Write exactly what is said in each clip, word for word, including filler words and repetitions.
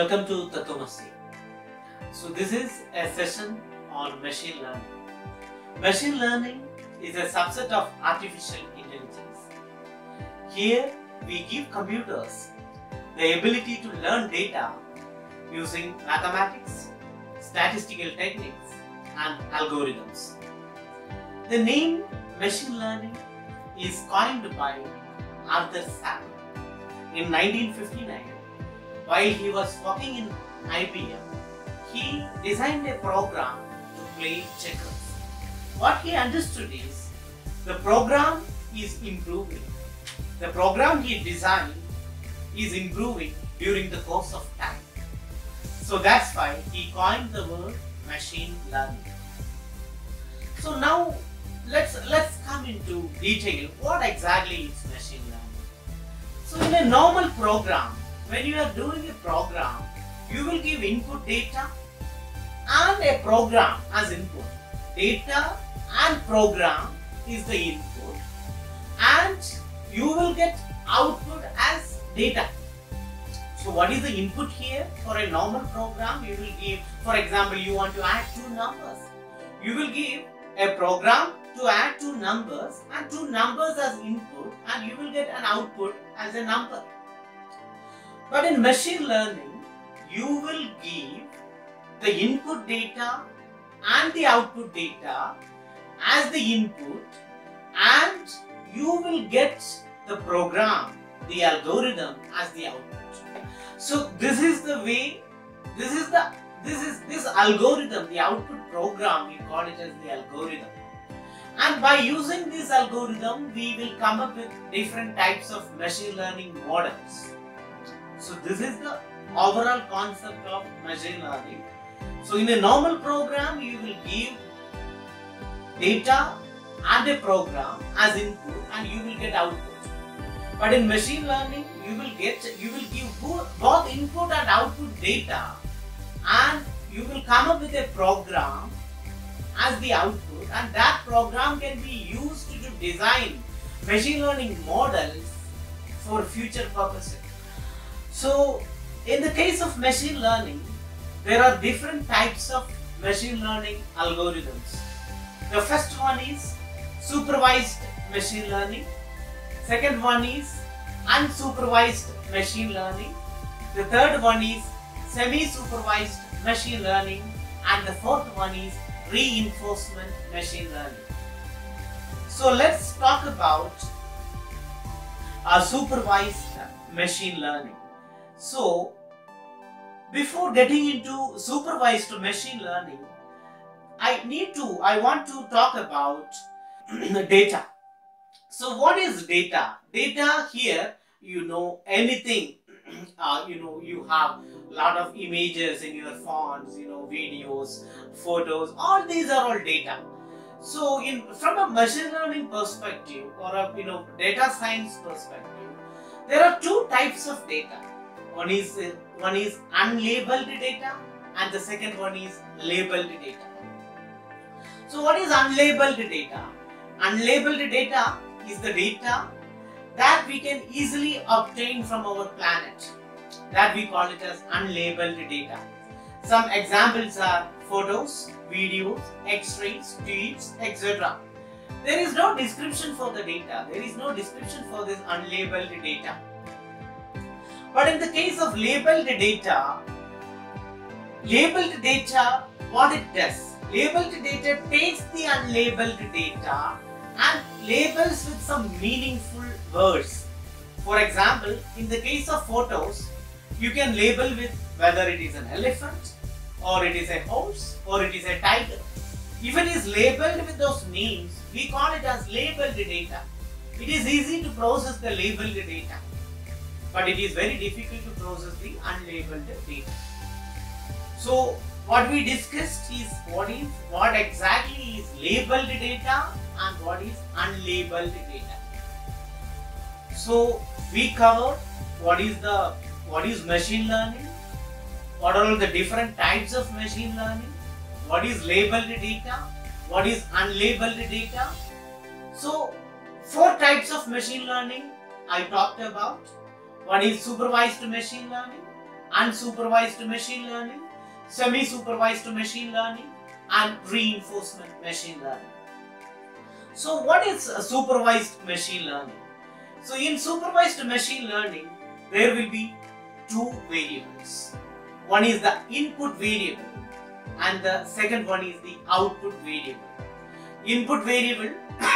Welcome to Tattvamasi. So this is a session on machine learning. Machine learning is a subset of artificial intelligence. Here we give computers the ability to learn data using mathematics, statistical techniques and algorithms. The name machine learning is coined by Arthur Sackler in nineteen fifty-nine. While he was working in I B M, he designed a program to play checkers. What he understood is the program is improving. The program he designed is improving during the course of time. So that's why he coined the word machine learning. So now let's let's come into detail what exactly is machine learning. So in a normal program, when you are doing a program, you will give input data and a program as input. Data and program is the input and you will get output as data. So what is the input here? For a normal program, you will give, for example, you want to add two numbers. You will give a program to add two numbers and two numbers as input and you will get an output as a number. But in machine learning, you will give the input data and the output data as the input and you will get the program, the algorithm as the output. So this is the way, this is the, this is this algorithm, the output program, we call it as the algorithm. And by using this algorithm, we will come up with different types of machine learning models. So this is the overall concept of machine learning. So in a normal program, you will give data and a program as input and you will get output. But in machine learning, you will get, you will give both input and output data and you will come up with a program as the output and that program can be used to design machine learning models for future purposes. So, in the case of machine learning, there are different types of machine learning algorithms. The first one is supervised machine learning. Second one is unsupervised machine learning. The third one is semi-supervised machine learning. And the fourth one is reinforcement machine learning. So, let's talk about a supervised machine learning. So, before getting into supervised machine learning, I need to, I want to talk about data. So, what is data? Data here, you know, anything, uh, you know, you have a lot of images in your phones, you know, videos, photos, all these are all data. So, in from a machine learning perspective or a, you know, data science perspective, there are two types of data. One is, uh, one is unlabeled data and the second one is labeled data. So what is unlabeled data? Unlabeled data is the data that we can easily obtain from our planet. That we call it as unlabeled data. Some examples are photos, videos, x-rays, tweets, et cetera. There is no description for the data. There is no description for this unlabeled data. But in the case of labeled data, labeled data, what it does? Labeled data takes the unlabeled data and labels with some meaningful words. For example, in the case of photos, you can label with whether it is an elephant, or it is a horse, or it is a tiger. If it is labeled with those names, we call it as labeled data. It is easy to process the labeled data, but it is very difficult to process the unlabeled data. So what we discussed is what is what exactly is labeled data and what is unlabeled data. So we covered what is the what is machine learning, what are all the different types of machine learning, what is labeled data, what is unlabeled data. So four types of machine learning I talked about. One is supervised machine learning, unsupervised machine learning, semi-supervised machine learning, and reinforcement machine learning. So what is a supervised machine learning? So in supervised machine learning, there will be two variables. One is the input variable and the second one is the output variable. Input variable,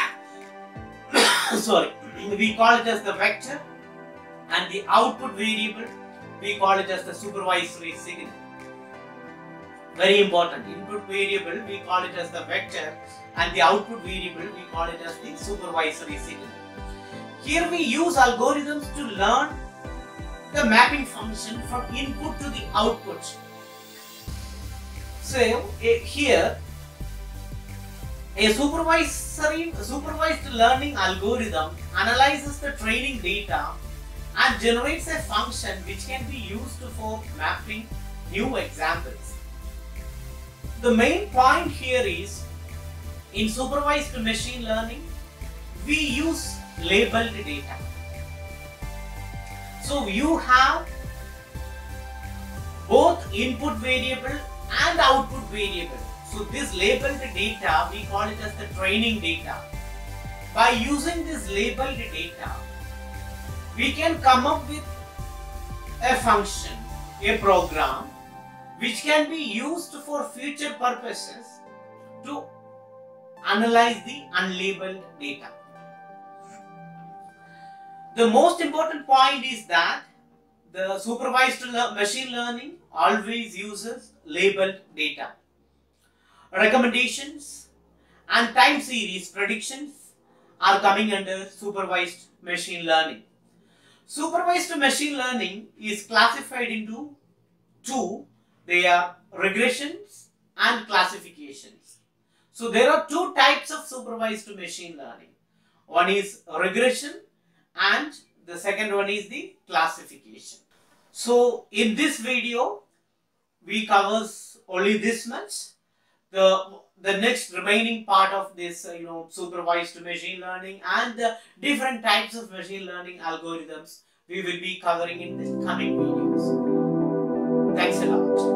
sorry, we call it as the vector, and the output variable, we call it as the supervisory signal. Very important. Input variable, we call it as the vector, and the output variable, we call it as the supervisory signal. Here we use algorithms to learn the mapping function from input to the output. So here, a supervisory, supervised learning algorithm analyzes the training data and generates a function which can be used for mapping new examples. The main point here is, in supervised machine learning, we use labeled data. So you have both input variable and output variable. So this labeled data, we call it as the training data. By using this labeled data, we can come up with a function, a program, which can be used for future purposes to analyze the unlabeled data. The most important point is that the supervised machine learning always uses labeled data. Recommendations and time series predictions are coming under supervised machine learning. Supervised machine learning is classified into two. They are regressions and classifications. So there are two types of supervised machine learning. One is regression and the second one is the classification. So in this video, we covers only this much. The, the next remaining part of this, uh, you know, supervised machine learning and the different types of machine learning algorithms we will be covering in the coming videos. Thanks a lot.